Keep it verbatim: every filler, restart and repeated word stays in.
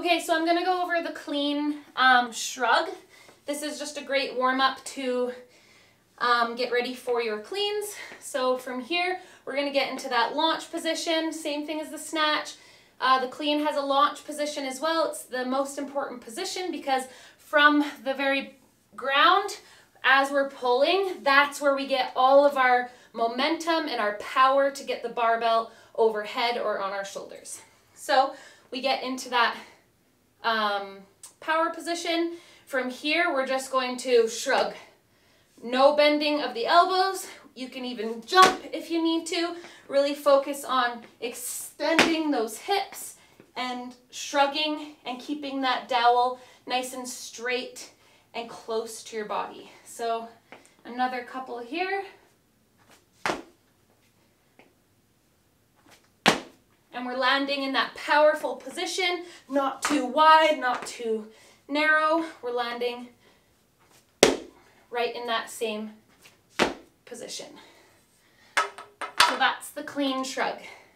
Okay, so I'm gonna go over the clean um, shrug. This is just a great warm-up to um, get ready for your cleans. So from here, we're gonna get into that launch position, same thing as the snatch. Uh, the clean has a launch position as well. It's the most important position because from the very ground, as we're pulling, that's where we get all of our momentum and our power to get the barbell overhead or on our shoulders. So we get into that um, power position. From here, we're just going to shrug. No bending of the elbows. You can even jump if you need to. Really focus on extending those hips and shrugging and keeping that dowel nice and straight and close to your body. So another couple here. And we're landing in that powerful position, not too wide, not too narrow. We're landing right in that same position. So that's the clean shrug.